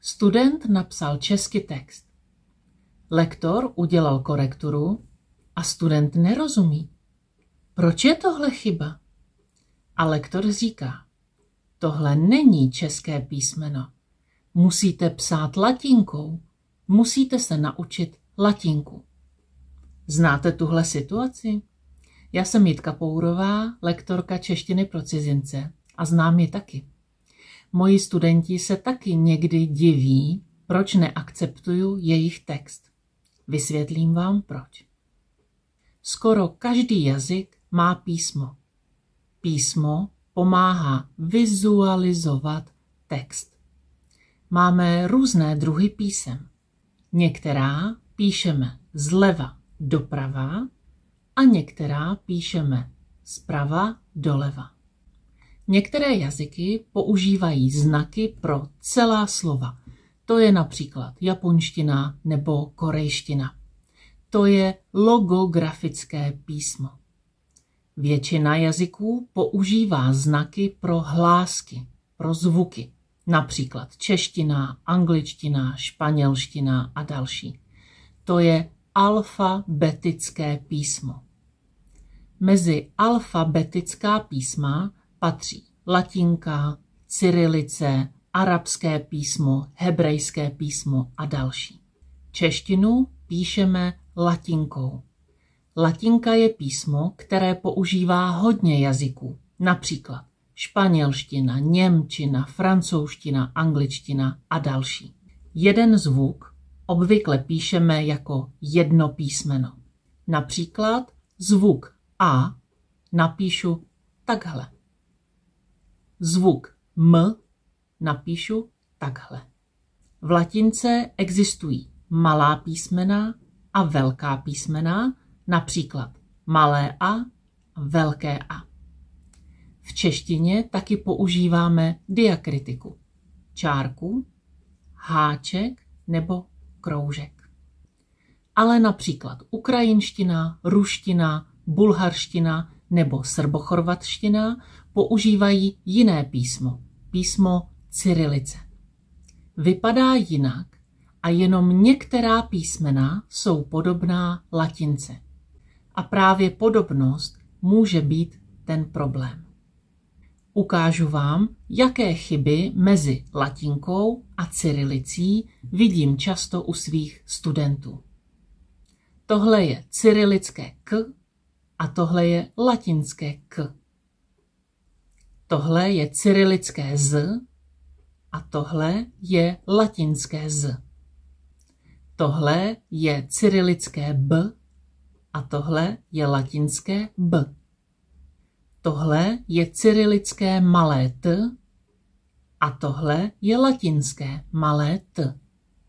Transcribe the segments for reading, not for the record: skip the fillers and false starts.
Student napsal česky text. Lektor udělal korekturu a student nerozumí. Proč je tohle chyba? A lektor říká, tohle není české písmeno. Musíte psát latinkou. Musíte se naučit latinku. Znáte tuhle situaci? Já jsem Jitka Pourová, lektorka češtiny pro cizince a znám ji taky. Moji studenti se taky někdy diví, proč neakceptuju jejich text. Vysvětlím vám proč. Skoro každý jazyk má písmo. Písmo pomáhá vizualizovat text. Máme různé druhy písem. Některá píšeme zleva doprava a některá píšeme zprava doleva. Některé jazyky používají znaky pro celá slova. To je například japonština nebo korejština. To je logografické písmo. Většina jazyků používá znaky pro hlásky, pro zvuky. Například čeština, angličtina, španělština a další. To je alfabetické písmo. Mezi alfabetická písma patří latinka, cyrilice, arabské písmo, hebrejské písmo a další. Češtinu píšeme latinkou. Latinka je písmo, které používá hodně jazyků, například španělština, němčina, francouzština, angličtina a další. Jeden zvuk obvykle píšeme jako jedno písmeno. Například zvuk A napíšu takhle. Zvuk M napíšu takhle. V latince existují malá písmena a velká písmena, například malé a velké a. V češtině taky používáme diakritiku, čárku, háček nebo kroužek. Ale například ukrajinština, ruština, bulharština nebo srbochorvatština používají jiné písmo, písmo cyrilice. Vypadá jinak a jenom některá písmena jsou podobná latince. A právě podobnost může být ten problém. Ukážu vám, jaké chyby mezi latinkou a cyrilicí vidím často u svých studentů. Tohle je cyrilické k a tohle je latinské k. Tohle je cyrilické z a tohle je latinské z. Tohle je cyrilické b a tohle je latinské b. Tohle je cyrilické malé t a tohle je latinské malé t.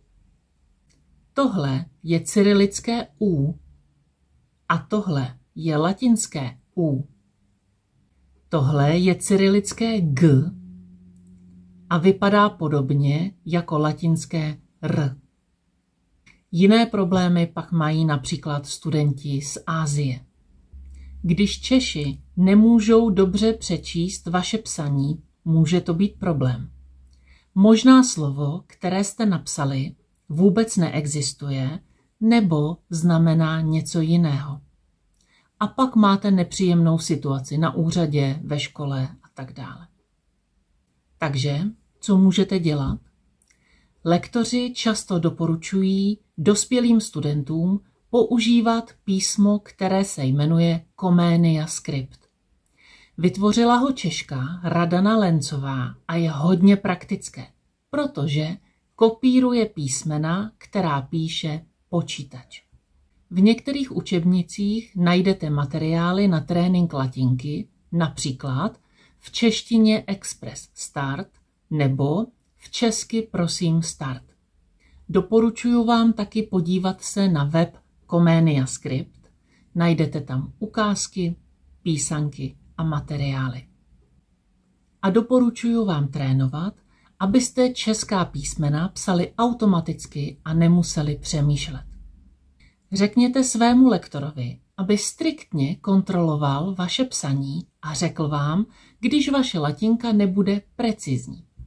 Tohle je cyrilické u a tohle je latinské u. Tohle je cyrilické g a vypadá podobně jako latinské r. Jiné problémy pak mají například studenti z Asie. Když Češi nemůžou dobře přečíst vaše psaní, může to být problém. Možná slovo, které jste napsali, vůbec neexistuje nebo znamená něco jiného. A pak máte nepříjemnou situaci na úřadě, ve škole a tak dále. Takže, co můžete dělat? Lektoři často doporučují dospělým studentům používat písmo, které se jmenuje Comenia Script. Vytvořila ho Češka Radana Lencová a je hodně praktické, protože kopíruje písmena, která píše počítač. V některých učebnicích najdete materiály na trénink latinky, například v češtině Express Start nebo v česky prosím Start. Doporučuji vám taky podívat se na web Comenia Script. Najdete tam ukázky, písanky a materiály. A doporučuji vám trénovat, abyste česká písmena psali automaticky a nemuseli přemýšlet. Řekněte svému lektorovi, aby striktně kontroloval vaše psaní a řekl vám, když vaše latinka nebude precizní.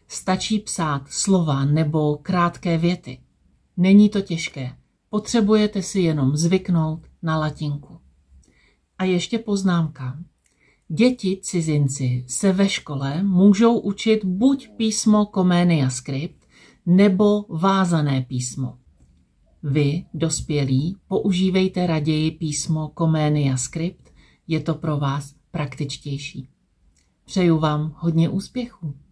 Stačí psát slova nebo krátké věty. Není to těžké. Potřebujete si jenom zvyknout na latinku. A ještě poznámka. Děti cizinci se ve škole můžou učit buď písmo Comenia Script nebo vázané písmo. Vy, dospělí, používejte raději písmo Comenia Script, je to pro vás praktičtější. Přeju vám hodně úspěchů.